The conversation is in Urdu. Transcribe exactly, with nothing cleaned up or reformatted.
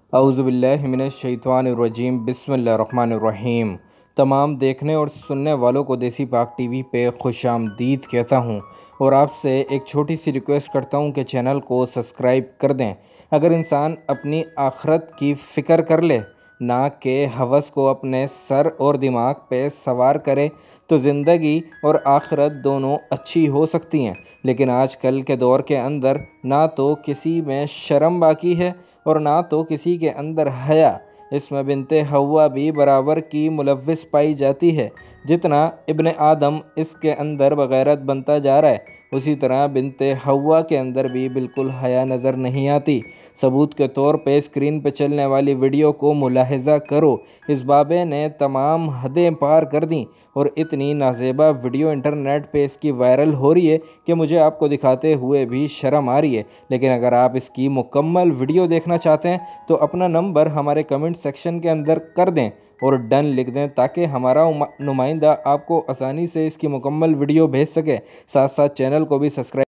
اعوذ باللہ من الشیطان الرجیم بسم اللہ الرحمن الرحیم۔ تمام دیکھنے اور سننے والوں کو دیسی پاک ٹی وی پہ خوش آمدید کہتا ہوں اور آپ سے ایک چھوٹی سی ریکویسٹ کرتا ہوں کہ چینل کو سبسکرائب کر دیں۔ اگر انسان اپنی آخرت کی فکر کر لے، نہ کہ ہوس کو اپنے سر اور دماغ پہ سوار کرے، تو زندگی اور آخرت دونوں اچھی ہو سکتی ہیں۔ لیکن آج کل کے دور کے اندر نہ تو کسی میں شرم باقی ہے اور نہ تو کسی کے اندر حیا۔ اس میں بنت حوا بھی برابر کی ملوث پائی جاتی ہے۔ جتنا ابن آدم اس کے اندر بغیرت بنتا جا رہا ہے، اسی طرح بنت حوا کے اندر بھی بالکل حیا نظر نہیں آتی۔ ثبوت کے طور پہ اسکرین پہ چلنے والی ویڈیو کو ملاحظہ کرو۔ اس بابے نے تمام حدیں پار کر دیں اور اتنی نازیبا ویڈیو انٹرنیٹ پہ اس کی وائرل ہو رہی ہے کہ مجھے آپ کو دکھاتے ہوئے بھی شرم آ رہی ہے۔ لیکن اگر آپ اس کی مکمل ویڈیو دیکھنا چاہتے ہیں تو اپنا نمبر ہمارے کمنٹ سیکشن کے اندر کر دیں اور ڈن لکھ دیں، تاکہ ہمارا نمائندہ آپ کو آسانی سے اس کی مکمل ویڈیو بھیج سکے۔ ساتھ ساتھ چینل کو بھی سبسکرائب